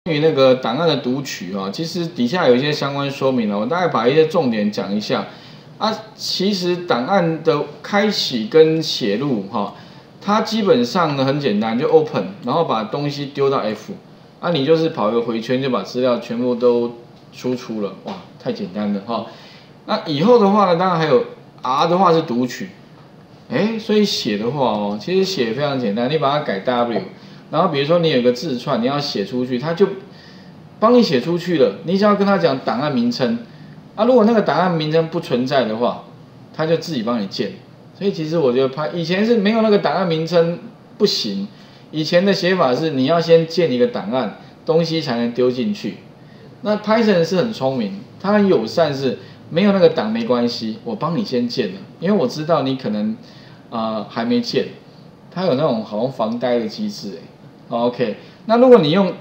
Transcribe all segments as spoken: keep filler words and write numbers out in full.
关于那个档案的读取啊，其实底下有一些相关说明了，我大概把一些重点讲一下。啊，其实档案的开启跟写入哈，它基本上呢很简单，就 open， 然后把东西丢到 F， 啊，你就是跑一个回圈，就把资料全部都输出了，哇，太简单了哈。那以后的话呢，当然还有 R 的话是读取，哎，所以写的话哦，其实写非常简单，你把它改 W。然后比如说你有个字串，你要写出去，它就帮你写出去了。你只要跟他讲档案名称，啊，如果那个档案名称不存在的话，它就自己帮你建。所以其实我觉得拍以前是没有那个档案名称不行，以前的写法是你要先建一个档案，东西才能丢进去。那 Python 是很聪明，它很友善，是没有那个档没关系，我帮你先建了，因为我知道你可能啊、呃、还没建，它有那种好像防呆的机制哎。OK， 那如果你用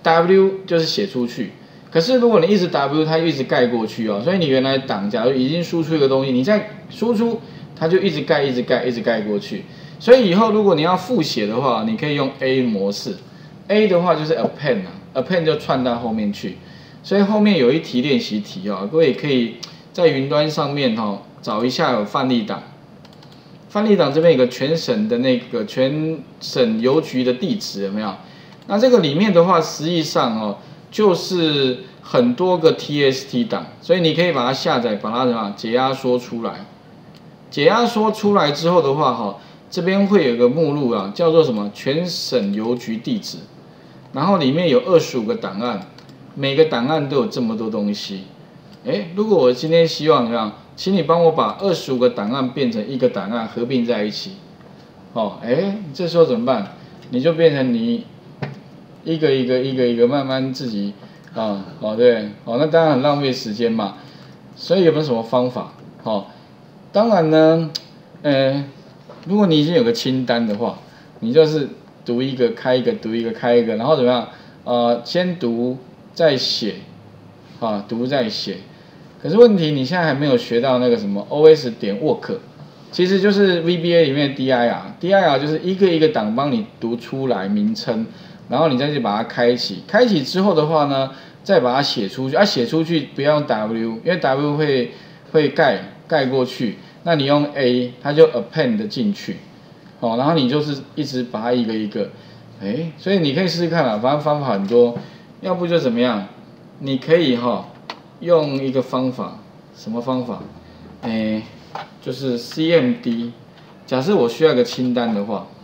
W 就是写出去，可是如果你一直 W， 它就一直盖过去哦，所以你原来档假如已经输出一个东西，你再输出，它就一直盖、一直盖、一直盖过去。所以以后如果你要复写的话，你可以用 A 模式 ，A 的话就是 append 啊 ，append 就串到后面去。所以后面有一题练习题哦，各位也可以在云端上面哈、哦、找一下有范例档。范例档这边有个全省的那个全省邮局的地址有没有？那这个里面的话，实际上哦，就是很多个 T S T 档，所以你可以把它下载，把它什么解压缩出来。解压缩出来之后的话，哈，这边会有个目录啊，叫做什么全省邮局地址，然后里面有二十五个档案，每个档案都有这么多东西。哎，如果我今天希望怎么样？请你帮我把二十五个档案变成一个档案合并在一起，哦，哎，这时候怎么办？你就变成你一个一个一个一个慢慢自己啊，哦对，哦那当然很浪费时间嘛。所以有没有什么方法？哦，当然呢，呃，如果你已经有个清单的话，你就是读一个开一个，读一个开一个，然后怎么样？呃，先读再写，啊，读再写。可是问题，你现在还没有学到那个什么 O S 点 work， 其实就是 V B A 里面的 D I R，D I R 就是一个一个档帮你读出来名称，然后你再去把它开启，开启之后的话呢，再把它写出去，啊，写出去不要用 W， 因为 W 会会盖盖过去，那你用 A， 它就 append 进去，哦，然后你就是一直把它一个一个，哎，所以你可以试试看啊，反正方法很多，要不就怎么样，你可以哈。哦用一个方法，什么方法？诶，就是 C M D。假设我需要一个清单的话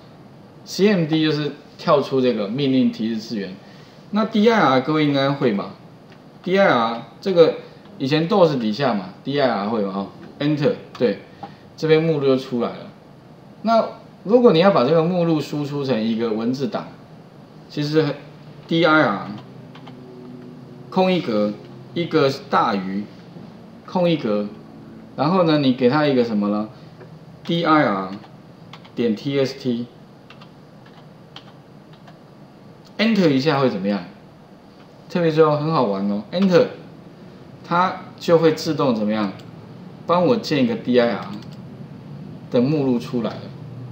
，C M D 就是跳出这个命令提示字元。那 D I R 各位应该会吧 ？D I R 这个以前 D O S 底下嘛 ，D I R 会嘛？哦 ，Enter 对，这边目录就出来了。那如果你要把这个目录输出成一个文字档，其实 D I R 空一格。一个大于空一格，然后呢，你给它一个什么呢 ？dir 点 tst，enter 一下会怎么样？特别说很好玩哦 ，enter 它就会自动怎么样？帮我建一个 dir 的目录出来了。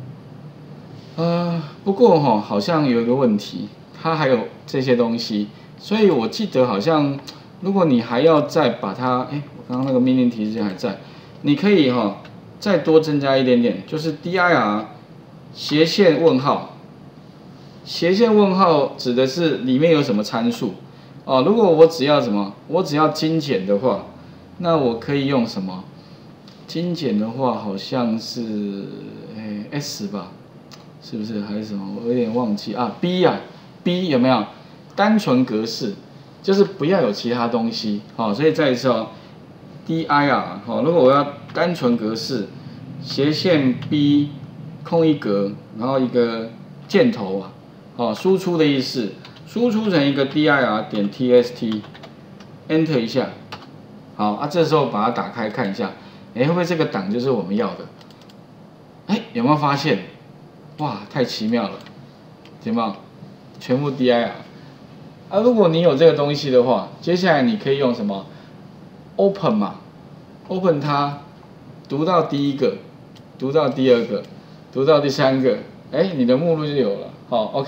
呃，不过哈、哦，好像有一个问题，它还有这些东西，所以我记得好像。如果你还要再把它，哎，我刚刚那个命令提示还在，你可以哈、哦、再多增加一点点，就是 dir 斜线问号，斜线问号指的是里面有什么参数哦。如果我只要什么，我只要精简的话，那我可以用什么？精简的话好像是哎 S 吧，是不是还是什么？我有点忘记啊 B 啊 B 有没有？单纯格式。就是不要有其他东西，好、哦，所以再一次哦 ，dir 好、哦，如果我要单纯格式，斜线 B 空一格，然后一个箭头啊，好、哦，输出的意思，输出成一个 dir 点 tst，enter 一下，好啊，这时候把它打开看一下，哎，会不会这个档就是我们要的？哎，有没有发现？哇，太奇妙了，有没有？全部 dir。啊，如果你有这个东西的话，接下来你可以用什么 ？Open 嘛 ，Open 它，读到第一个，读到第二个，读到第三个，哎，你的目录就有了。好 ，OK，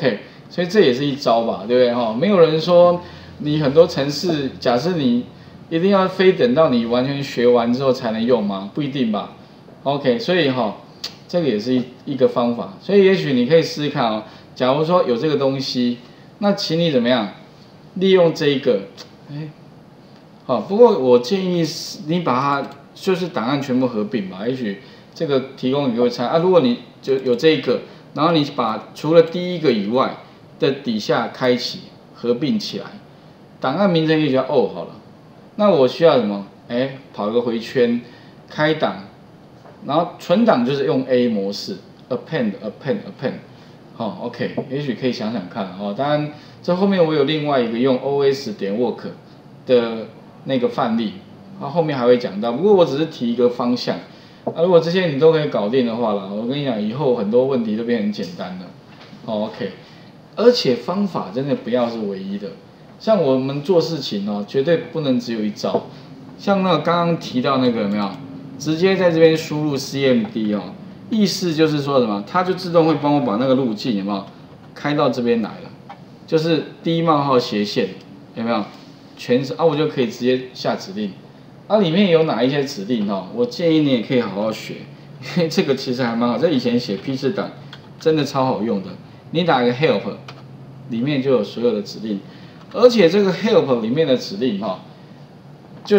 所以这也是一招吧，对不对哈？没有人说你很多程式，假设你一定要非等到你完全学完之后才能用吗？不一定吧。OK， 所以哈，这个也是一一个方法。所以也许你可以试试看哦。假如说有这个东西，那请你怎么样利用这一个？哎，好，不过我建议你把它就是档案全部合并吧。也许这个提供给各位参啊。如果你就有这一个，然后你把除了第一个以外的底下开启合并起来，档案名称就叫哦好了。那我需要什么？哎，跑一个回圈，开档。然后存档就是用 A 模式 ，append append append， 好、哦、，OK， 也许可以想想看哦。当然，这后面我有另外一个用 os 点 work 的那个范例，它后面还会讲到。不过我只是提一个方向，啊，如果这些你都可以搞定的话啦，我跟你讲，以后很多问题都变很简单了。哦 ，OK， 而且方法真的不要是唯一的，像我们做事情哦，绝对不能只有一招。像那个刚刚提到那个有没有？直接在这边输入 C M D 哦，意思就是说什么，它就自动会帮我把那个路径有没有开到这边来了，就是 D 冒号斜线有没有？全是啊，我就可以直接下指令。啊，里面有哪一些指令哦？我建议你也可以好好学，因为这个其实还蛮好。这以前写批次档真的超好用的。你打一个 help， 里面就有所有的指令，而且这个 help 里面的指令哈，就是。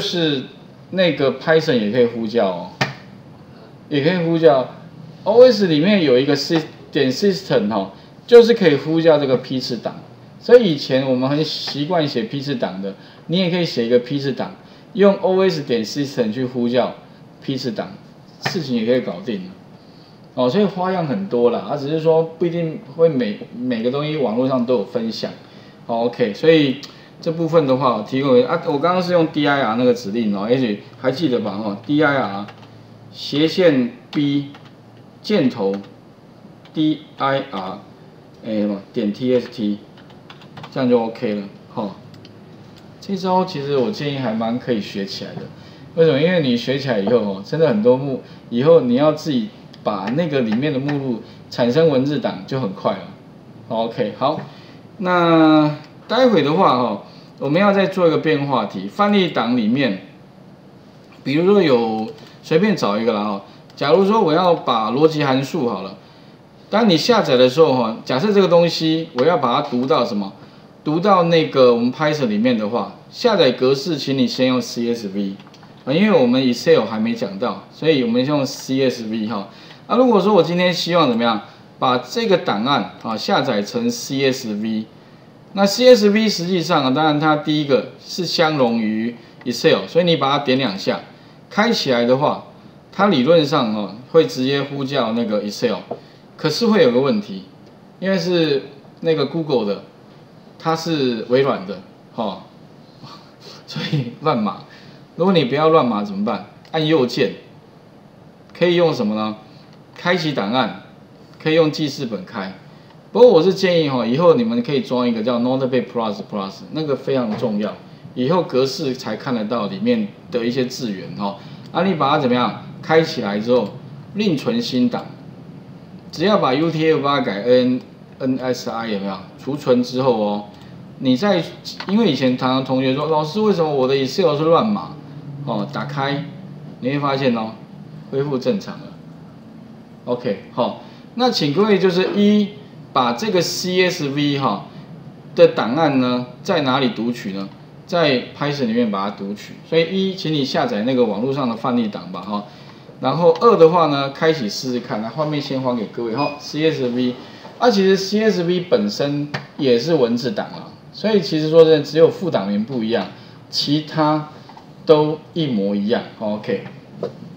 那个 Python 也可以呼叫哦，也可以呼叫。O S 里面有一个 sys 点 system 哈，就是可以呼叫这个批次档。所以以前我们很习惯写批次档的，你也可以写一个批次档，用 O S 点 system 去呼叫批次档，事情也可以搞定了。哦，所以花样很多啦，它只是说不一定会每每个东西网络上都有分享。哦 OK， 所以。这部分的话，我提供给啊，我刚刚是用 dir 那个指令哦，也许还记得吧？哈 ，dir 斜线 b 箭头 dir 哎什么点 txt， 这样就 OK 了。哈，这招其实我建议还蛮可以学起来的。为什么？因为你学起来以后哦，真的很多目，以后你要自己把那个里面的目录产生文字档就很快了。OK， 好，那待会的话哈。我们要再做一个变化题，范例档里面，比如说有随便找一个啦哈。假如说我要把逻辑函数好了，当你下载的时候哈，假设这个东西我要把它读到什么，读到那个我们 Python 里面的话，下载格式请你先用 C S V 啊，因为我们 Excel 还没讲到，所以我们先用 C S V 哈。啊，如果说我今天希望怎么样，把这个档案啊下载成 C S V。那 C S V 实际上啊，当然它第一个是相容于 Excel， 所以你把它点两下，开起来的话，它理论上哦会直接呼叫那个 Excel， 可是会有个问题，因为是那个 Google 的，它是微软的，哈，所以乱码。如果你不要乱码怎么办？按右键，可以用什么呢？开启档案，可以用记事本开。不过我是建议哈，以后你们可以装一个叫 Notepad Plus Plus， 那个非常重要，以后格式才看得到里面的一些字元哈。啊，你把它怎么样开起来之后，另存新档，只要把 U T F 八改 N N S I 有没有？储存之后哦，你在因为以前常常同学说，老师为什么我的 Excel 是乱码？哦，打开你会发现哦，恢复正常了。OK， 好，那请各位就是一。把这个 C S V 哈的档案呢，在哪里读取呢？在 Python 里面把它读取。所以一，请你下载那个网络上的范例档吧哈。然后二的话呢，开启试试看。来，画面先还给各位哈。C S V， 啊，其实 C S V 本身也是文字档啊，所以其实说真的，只有副档名不一样，其他都一模一样。OK。